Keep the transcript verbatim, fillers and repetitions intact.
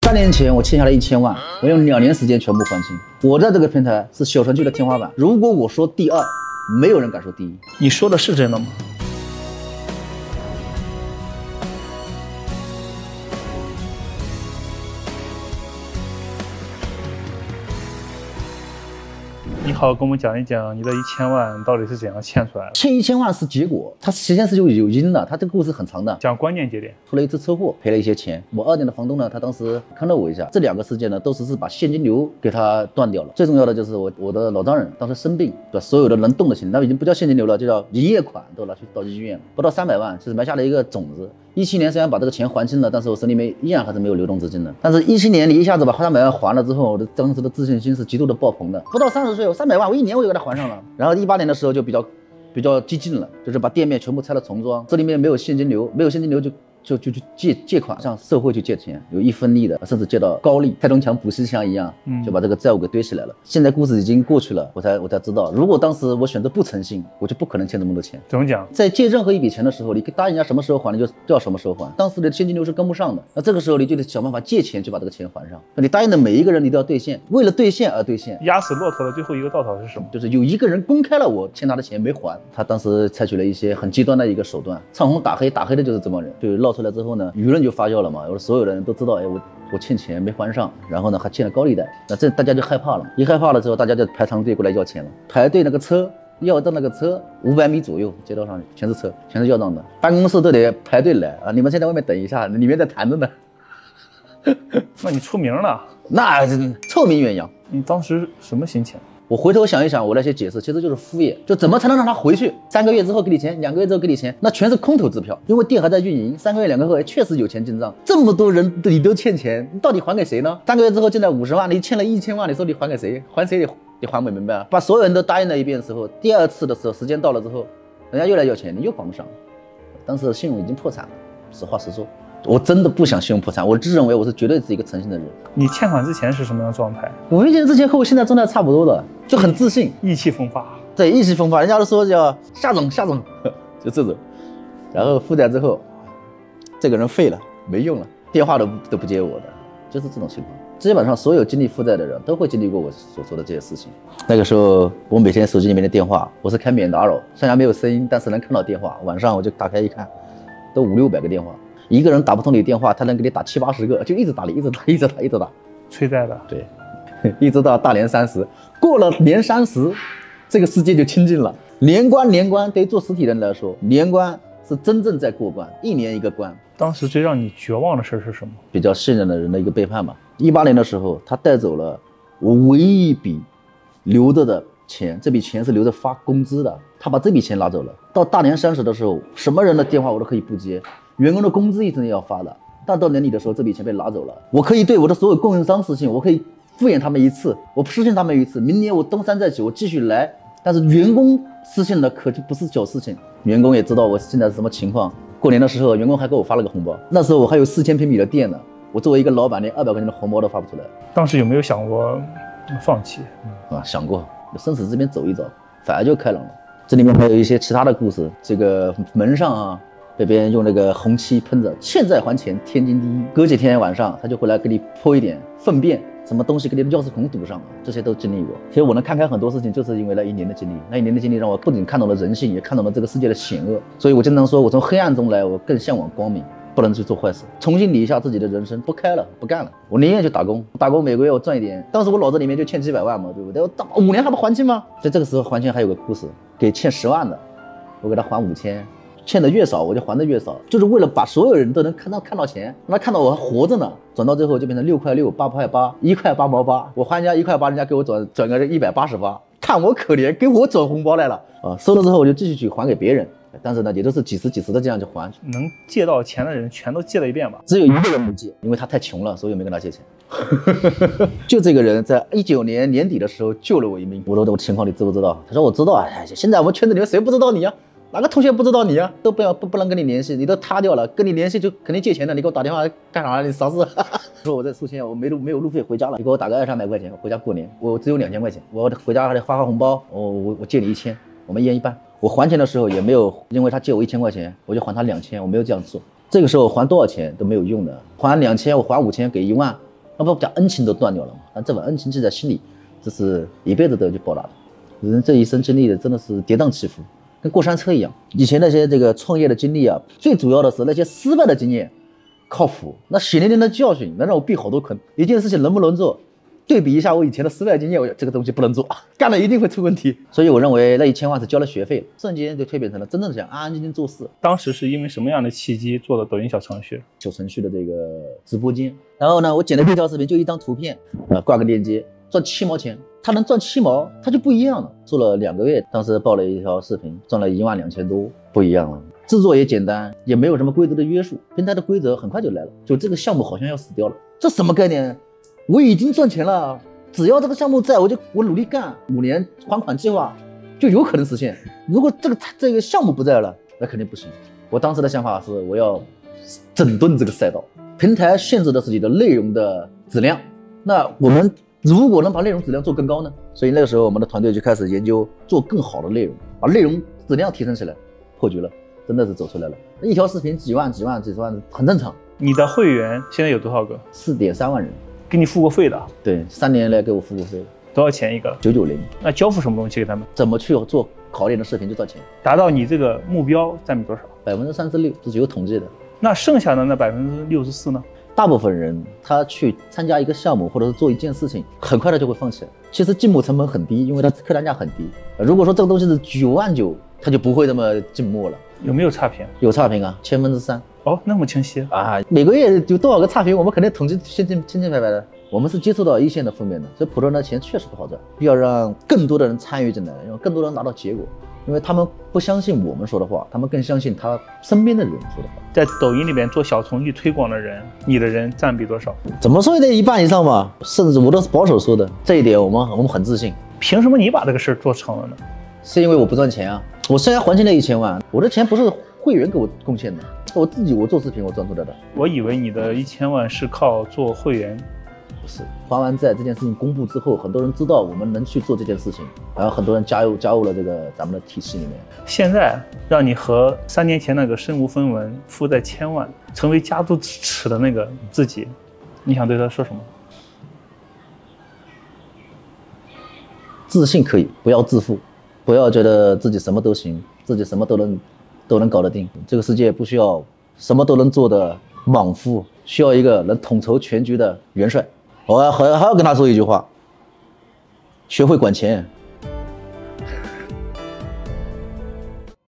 三年前我欠下来一千万，我用两年时间全部还清。我在这个平台是小程序的天花板，如果我说第二，没有人敢说第一。 你说的是真的吗？你好，跟我们讲一讲你的一千万到底是怎样欠出来的？ 欠一千万是结果，它实际上是有有因的，它这个故事很长的。 讲关键节点， 出了一次车祸，赔了一些钱。我二店的房东呢，他当时看了我一下，这两个事件呢，都是是把现金流给他断掉了。最重要的就是我我的老丈人当时生病，把所有的能动的钱，那已经不叫现金流了，就叫营业款都拿去到医院了，不到三百万，就是埋下了一个种子。一七年虽然把这个钱还清了，但是我手里面依然还是没有流动资金的。但是一七年你一下子把三百万还了之后，我的当时的自信心是极度的爆棚的。不到三十岁，我三百万，我一年我就给他还上了。然后一八年的时候就比较比较激进了，就是把店面全部拆了重装，这里面没有现金流，没有现金流就。就就去借借款，向社会去借钱，有一分利的，甚至借到高利，拆东墙补西墙一样，嗯，就把这个债务给堆起来了。现在故事已经过去了，我才我才知道，如果当时我选择不诚信，我就不可能欠这么多钱。 怎么讲？ 在借任何一笔钱的时候，你答应人家什么时候还，你就就要什么时候还。当时的现金流是跟不上的，那这个时候你就得想办法借钱去把这个钱还上。你答应的每一个人，你都要兑现，为了兑现而兑现。 压死骆驼的最后一个稻草是什么？ 就是有一个人公开了我欠他的钱没还，他当时采取了一些很极端的一个手段，唱红打黑，打黑的就是这帮人。就闹出来之后呢，舆论就发酵了嘛，有所有的人都知道，哎，我我欠钱没还上，然后呢还欠了高利贷，那这大家就害怕了，一害怕了之后，大家就排长队过来要钱了，排队那个车要到那个车五百米左右，街道上全是车，全是要账的，办公室都得排队来啊！你们先在外面等一下，里面在谈着呢。 那你出名了， 那臭名远扬。 你当时什么心情？ 我回头想一想，我那些解释其实就是敷衍，就怎么才能让他回去？三个月之后给你钱，两个月之后给你钱，那全是空头支票，因为店还在运营，三个月、两个月确实有钱进账。这么多人你都欠钱，你到底还给谁呢？三个月之后进来五十万，你欠了一千万，你说你还给谁？还谁得得还不明白啊？把所有人都答应了一遍的时候，第二次的时候时间到了之后，人家又来要钱，你又还不上，当时信用已经破产了。实话实说。我真的不想信用破产，我自认为我是绝对是一个诚信的人。 你欠款之前是什么样的状态？ 我没钱之前和我现在状态差不多的，就很自信， 意气风发。 对，意气风发，人家都说叫夏总，夏总，就这种。然后负债之后，这个人废了，没用了，电话都都不接我的，就是这种情况。基本上所有经历负债的人都会经历过我所说的这些事情。那个时候，我每天手机里面的电话，我是开免打扰，虽然没有声音，但是能看到电话。晚上我就打开一看，都五六百个电话。一个人打不通你电话，他能给你打七八十个，就一直打你，一直打，一直打，一直打， 催债的。 对，一直到大年三十，过了年三十，这个世界就清静了。年关，年关，对于做实体人来说，年关是真正在过关，一年一个关。 当时最让你绝望的事是什么？ 比较信任的人的一个背叛吧。一八年的时候，他带走了我唯一一笔留着的钱，这笔钱是留着发工资的，他把这笔钱拿走了。到大年三十的时候，什么人的电话我都可以不接。员工的工资一直要发的，但到年底的时候，这笔钱被拿走了。我可以对我的所有供应商失信，我可以敷衍他们一次，我失信他们一次，明年我东山再起，我继续来。但是员工失信的可就不是小事情，员工也知道我现在是什么情况。过年的时候，员工还给我发了个红包，那时候我还有四千平米的店呢，我作为一个老板，连二百块钱的红包都发不出来。当时有没有想过放弃？ 啊，想过，生死这边走一走，反而就开朗了。这里面还有一些其他的故事，这个门上啊。被别人用那个红漆喷着，欠债还钱，天经地义。隔几天晚上，他就会来给你泼一点粪便，什么东西给你的钥匙孔堵上了，这些都经历过。其实我能看开很多事情，就是因为那一年的经历。那一年的经历让我不仅看懂了人性，也看懂了这个世界的险恶。所以我经常说，我从黑暗中来，我更向往光明，不能去做坏事，重新理一下自己的人生，不开了，不干了。我宁愿去打工，打工每个月我赚一点。当时我脑子里面就欠几百万嘛，对不对？我打五年还不还清吗？在这个时候还钱还有个故事，给欠十万的，我给他还五千。欠的越少，我就还的越少，就是为了把所有人都能看到看到钱，让他看到我还活着呢。转到最后就变成六块六、八块八、一块八毛八，我还人家一块八，人家给我转转个一百八十八，看我可怜，给我转红包来了啊！收了之后我就继续去还给别人，但是呢，也都是几十几十的这样去还。 能借到钱的人全都借了一遍吧？ 只有一个人没借，因为他太穷了，所以没跟他借钱。就这个人在一九年年底的时候救了我一命。我说这种情况你知不知道？他说我知道啊。现在我们圈子里面谁不知道你啊？哪个同学不知道你啊？都不要不不能跟你联系，你都塌掉了，跟你联系就肯定借钱的。你给我打电话干啥？你啥事？说我在宿迁，我没路没有路费回家了，你给我打个二三百块钱，我回家过年。我只有两千块钱，我回家还得发发红包。我我我借你一千，我们一人一半。我还钱的时候也没有，因为他借我一千块钱，我就还他两千，我没有这样做。这个时候还多少钱都没有用的，还两千我还五千给一万， 那不讲恩情都断掉了嘛？但这份恩情记在心里，这是一辈子都要去报答的。人这一生经历的真的是跌宕起伏，跟过山车一样。以前那些这个创业的经历啊，最主要的是那些失败的经验靠谱，那血淋淋的教训能让我避好多坑。一件事情能不能做，对比一下我以前的失败经验，我这个东西不能做，干了一定会出问题。所以我认为那一千万是交了学费，瞬间就蜕变成了真正想安安静静做事。 当时是因为什么样的契机做的抖音小程序？ 小程序的这个直播间，然后呢，我剪了这条视频就一张图片，呃，挂个链接，赚七毛钱。他能赚七毛，他就不一样了。做了两个月，当时报了一条视频，赚了一万两千多，不一样了。制作也简单，也没有什么规则的约束，平台的规则很快就来了。就这个项目好像要死掉了，这什么概念？我已经赚钱了，只要这个项目在，我就我努力干，五年还款计划就有可能实现。如果这个这个项目不在了，那肯定不行。我当时的想法是，我要整顿这个赛道。平台限制的是你的内容的质量，那我们如果能把内容质量做更高呢？所以那个时候我们的团队就开始研究做更好的内容，把内容质量提升起来，破局了，真的是走出来了。一条视频几万几万几十万很正常。 你的会员现在有多少个？ 四点三万人， 给你付过费的？ 对，三年来给我付过费。 多少钱一个？ 九九零。 那交付什么东西给他们？ 怎么去做好点的视频就赚钱？ 达到你这个目标占比多少？ 百分之三十六，这是有统计的。 那剩下的那百分之六十四呢？ 大部分人他去参加一个项目或者是做一件事情，很快他就会放弃了。其实进步成本很低，因为它客单价很低。如果说这个东西是九万九，他就不会那么静默了。 有没有差评？ 有差评啊，千分之三。 哦，那么清晰啊！每个月有多少个差评，我们肯定统计清清清清白白的。我们是接触到一线的负面的，所以普通人的钱确实不好赚，必要让更多的人参与进来，让更多人拿到结果。因为他们不相信我们说的话，他们更相信他身边的人说的话。 在抖音里面做小程序推广的人，你的人占比多少？ 怎么说也得一半以上吧，甚至我都是保守说的。这一点我们我们很自信。 凭什么你把这个事儿做成了呢？ 是因为我不赚钱啊，我虽然还清了一千万，我的钱不是会员给我贡献的，我自己我做视频我赚出来的。 我以为你的一千万是靠做会员。 不是，还完债这件事情公布之后，很多人知道我们能去做这件事情，然后很多人加入加入了这个咱们的体系里面。 现在让你和三年前那个身无分文、负债千万、成为家族耻的那个自己，你想对他说什么？ 自信可以，不要自负，不要觉得自己什么都行，自己什么都能都能搞得定。这个世界不需要什么都能做的莽夫，需要一个能统筹全局的元帅。我还还要跟他说一句话：学会管钱。